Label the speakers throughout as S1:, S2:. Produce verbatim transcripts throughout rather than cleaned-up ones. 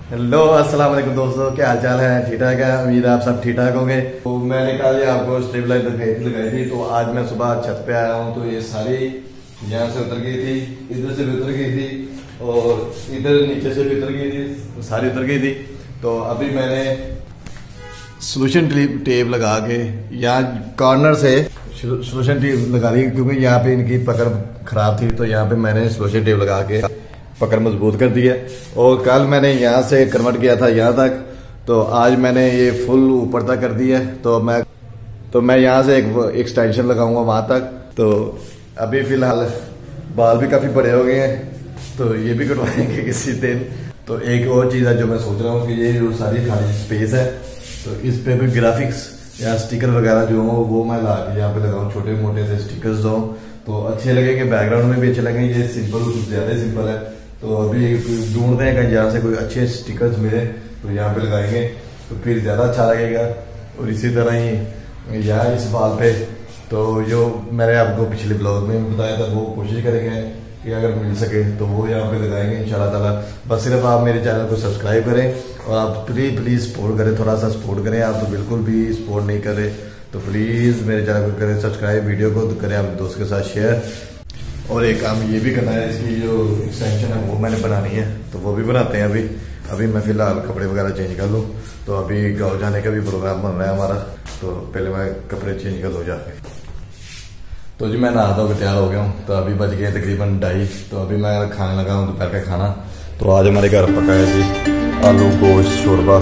S1: Hello अस्सलाम वालेकुम दोस्तों, क्या हाल चाल है? ठीक ठाक है, उम्मीद है आप सब ठीक ठाक होंगे। तो मैंने कल आपको स्ट्रिप लाइट लगाई थी, तो आज मैं सुबह छत पे आया हूँ। तो ये सारी यहाँ से उतर गई थी, इधर से भी उतर गई थी और इधर नीचे से भी उतर गई थी, सारी उतर गई थी। तो अभी मैंने सोल्यूशन टेप लगा के यहाँ कॉर्नर से सोल्यूशन टेप लगा दी, क्योंकि यहाँ पे इनकी पकड़ खराब थी। तो यहाँ पे मैंने सोल्यूशन टेप लगा के पकड़ मजबूत कर दी है। और कल मैंने यहाँ से कन्वर्ट किया था यहाँ तक, तो आज मैंने ये फुल ऊपर तक कर दी है। तो मैं तो मैं यहाँ से एक एक्सटेंशन लगाऊंगा वहां तक। तो अभी फिलहाल बाल भी काफी बड़े हो गए हैं, तो ये भी कटवाएंगे किसी दिन। तो एक और चीज है जो मैं सोच रहा हूँ कि ये जो सारी खाली स्पेस है, तो इस पे भी ग्राफिक्स या स्टिकर वगैरह जो हो वो मैं ला के यहाँ पे लगाऊँ, छोटे मोटे से स्टिकर्स दो तो अच्छे लगेंगे, बैकग्राउंड में भी अच्छे लगेंगे। ये सिंपल ज्यादा सिंपल है, तो अभी ढूंढते हैं कहीं जहाँ से कोई अच्छे स्टिकर्स मिले तो यहाँ पे लगाएंगे, तो फिर ज्यादा अच्छा लगेगा। और इसी तरह ही यहाँ इस बाल पे तो जो मैंने आपको पिछले ब्लॉग में बताया था, वो कोशिश करेंगे कि अगर मिल सके तो वो यहाँ पे लगाएंगे इंशाल्लाह ताला। बस सिर्फ आप मेरे चैनल को सब्सक्राइब करें और आप प्लीज प्लीज सपोर्ट करें, थोड़ा सा सपोर्ट करें। आप तो बिल्कुल भी सपोर्ट नहीं कर रहे, तो प्लीज मेरे चैनल को करें सब्सक्राइब, वीडियो को करें अपने दोस्त के साथ शेयर। और एक काम ये भी करना है, इसकी जो एक्सटेंशन है वो मैंने बनानी है, तो वो भी बनाते हैं। अभी अभी मैं फिलहाल कपड़े वगैरह चेंज कर लूँ। तो अभी गाँव जाने का भी प्रोग्राम बन रहा है हमारा, तो पहले मैं कपड़े चेंज कर लूँ जाके। तो जी मैं नहा धो के तैयार हो गया हूँ। तो अभी बज गए तकरीबन ढाई। तो अभी मैं खाने लगा हूँ दोपहर का खाना। तो आज हमारे घर पका है जी आलू गोश्त शोरबा।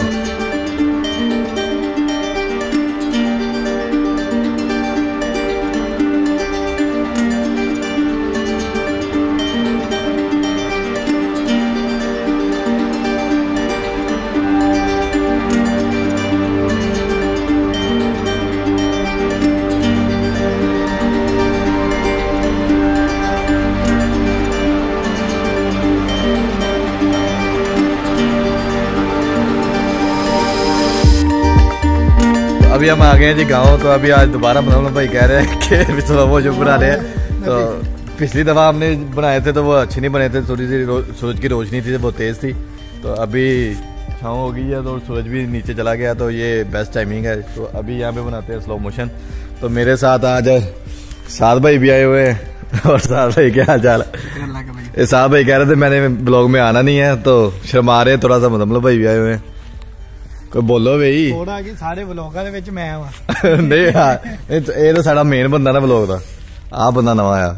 S1: अभी हम आ गए हैं जी गाँव। तो अभी आज दोबारा मतलब भाई कह रहे हैं कि वो जो बना रहे हैं, तो पिछली दफ़ा हमने बनाए थे तो वो अच्छे नहीं बने थे, थोड़ी सी सूरज की रोशनी थी, वो तेज़ थी। तो अभी छाँव हो गई है तो सूरज भी नीचे चला गया, तो ये बेस्ट टाइमिंग है। तो अभी यहाँ पे बनाते हैं स्लो मोशन। तो मेरे साथ आज साद भाई भी आए हुए हैं। और साद भाई क्या हाल चाल है? साद भाई कह रहे थे मैंने ब्लॉग में आना नहीं है, तो शर्मा रहे थोड़ा सा। मतलब भाई भी आए हुए हैं, कोई बोलो भाई।
S2: थोड़ा कि सारे व्लॉगां दे विच मैं आवा
S1: नहीं यार, ये तो साडा मेन बंदा ना व्लॉग दा, आ बंदा नवा आया।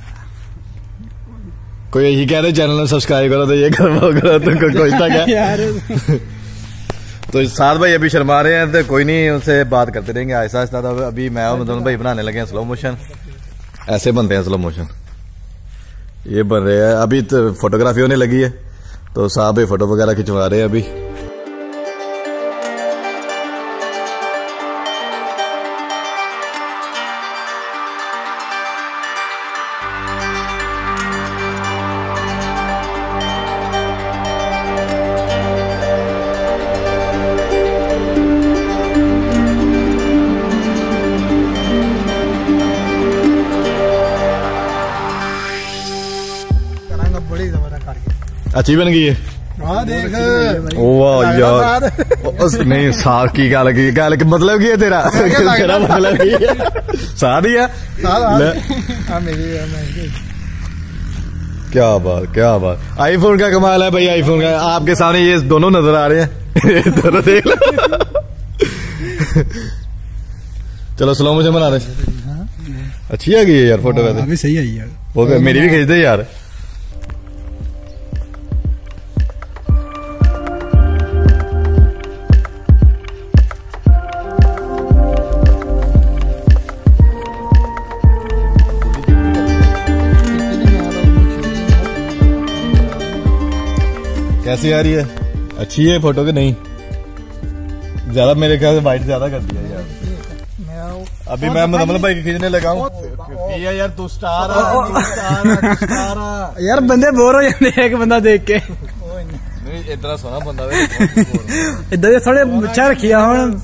S1: कोई यही कह रहे चैनल सब्सक्राइब करो, तो ये करो करो, तुमको कोई था क्या यार? तो साथ भाई अभी शर्मा रहे हैं, तो कोई नहीं, उनसे बात करते रहेंगे आहिस्ता आहिस्ता। तो अभी मैं और मतलब भाई बनाने लगे हैं स्लो मोशन। ऐसे बनते हैं स्लो मोशन, ये बन रहे हैं। अभी तो फोटोग्राफी होने लगी है, तो साहब भाई फोटो वगैरह खिंचवा रहे हैं अभी। अच्छी बन गई है, देख। ओ वाह यार, नहीं साग की गल की गल मतलब की है तेरा? तेरा मतलब की है? साद ही है। क्या बात क्या बात। आईफोन का कमाल है भाई, आईफोन का। आपके सामने ये दोनों नजर आ रहे हैं, दोनों देख लो। चलो स्लो मोशन बना रहे। अच्छी आ गई है यार फोटो,
S2: अभी सही आई यार।
S1: वो मेरी भी खींच दे यार। कैसी आ रही है? अच्छी है फोटो की नहीं? ज्यादा मेरे ख्याल से वाइट ज्यादा कर दिया यार। अभी मैं मतलब भाई खींचने लगा हूँ यार। तू स्टार
S2: यार बंदे बोर हो जाते हैं एक बंदा देख के।
S1: नहीं इतना सोना बंदा
S2: इधर थोड़े मुच्छा रखिया हूं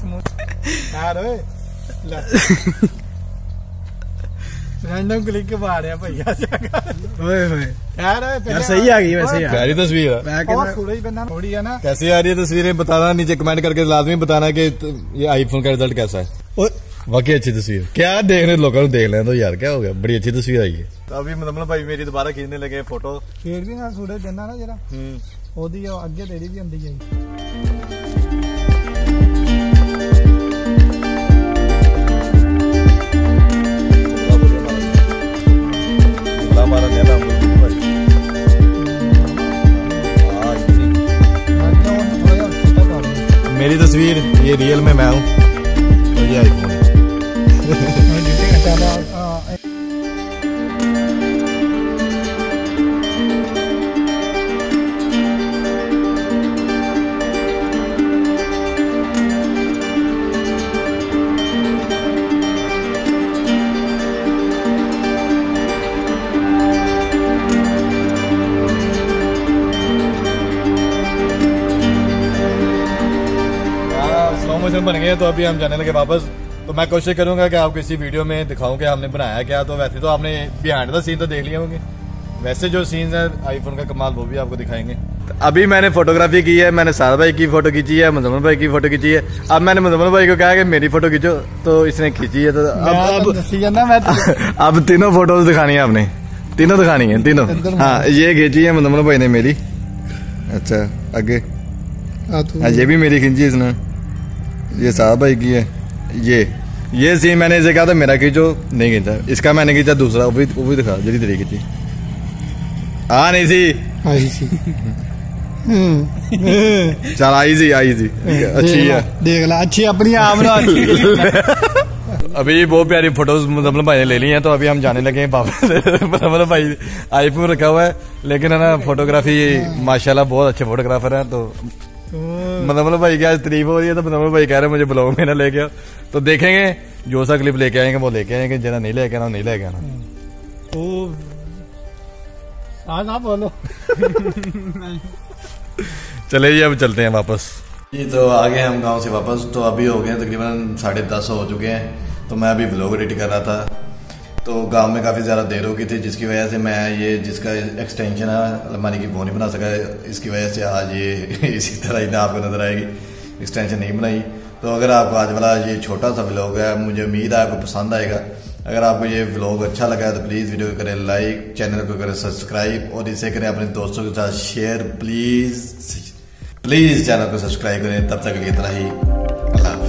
S2: रैंडम क्लिक के बाहर है भैया। यार सही आ गई वैसे यार,
S1: प्यारी तस्वीर है।
S2: मैं कहना सूरज बंदा थोड़ी है ना।
S1: कैसी आ रही है तस्वीरें बताना, नीचे कमेंट करके लाजमी बताना कि ये आईफोन का रिजल्ट कैसा है। वाकई अच्छी तस्वीर, क्या देख रहे लोगों को देख लें तो यार क्या हो गया, बड़ी अच्छी तस्वीर आई है। तो अभी मतलब भाई मेरी दोबारा खींचने लगे फोटो,
S2: फिर भी ना सूरज बंदा ना जरा ओदी अगे तेरी भी आंदी है।
S1: मेरी तस्वीर ये रियल में मैं हूँ और ये आईफोन है। बन गए तो अभी हम जाने लगे वापस। तो मैं कोशिश करूंगा कि आपको इसी वीडियो में दिखाऊं कि हमने बनाया क्या। तो वैसे तो आपने बिहाइंड द सीन तो देख लिए होंगे, वैसे जो सीन्स है आईफोन का कमाल वो भी आपको दिखाएंगे। तो अभी मैंने फोटोग्राफी की है, मैंने सारा भाई की फोटो खींची है, मुजम्मल भाई की फोटो खींची है। अब मैंने मुजम्मल भाई को कहा कि मेरी फोटो खींचो, तो इसने खींची है। तो अब अब, अब तीनों फोटोज दिखानी है आपने, तीनों दिखानी है तीनों। हाँ ये खींची है मुजम्मल भाई ने मेरी। अच्छा आगे हाँ ये भी मेरी खींची इसने, ये साहब भाई की है। ये ये सीन मैंने इसे कहा था मेरा खींचो, नहीं खींचा। इसका मैंने खींचा दूसरा, वो भी वो भी दिखा जल्दी तरीके खींची। हाँ नहीं सी चल आई सी आई सी अच्छी है,
S2: देख ला अच्छी अपनी आप
S1: अभी बहुत प्यारी फोटोज मतलब भाई ने ले ली हैं। तो अभी हम जाने लगे हैं वापस। मतलब भाई आईफोन रखा हुआ है, लेकिन है ना फोटोग्राफी माशाल्लाह बहुत अच्छे फोटोग्राफर हैं। तो मतलब भाई की आज तारीफ हो रही है, तो मतलब भाई कह रहे हैं मुझे ब्लॉग में ना लेके आओ। तो देखेंगे जो सा क्लिप लेके आएंगे वो लेके आएंगे, जना नहीं लेके आना नहीं लेके आना।
S2: तो आप बोलो
S1: चले जी अब चलते हैं वापस जी। तो आ गए हम गांव से वापस। तो अभी हो गए तकरीबन साढ़े दस हो चुके हैं। तो मैं अभी व्लॉग एडिट कर रहा था, तो गांव में काफ़ी ज़्यादा देर हो गई थी, जिसकी वजह से मैं ये जिसका एक्सटेंशन है अलमारी की वो नहीं बना सका। इसकी वजह से आज ये इसी तरह ही आपको नजर आएगी, एक्सटेंशन नहीं बनाई। तो अगर आपको आज वाला ये छोटा सा व्लॉग है, मुझे उम्मीद है आपको पसंद आएगा। अगर आपको ये व्लॉग अच्छा लगा है तो प्लीज़ वीडियो को करें लाइक, चैनल को करें सब्सक्राइब और इसे करें अपने दोस्तों के साथ शेयर। प्लीज़ प्लीज़ चैनल को सब्सक्राइब करें। तब तक के लिए इतना ही, अल्लाह।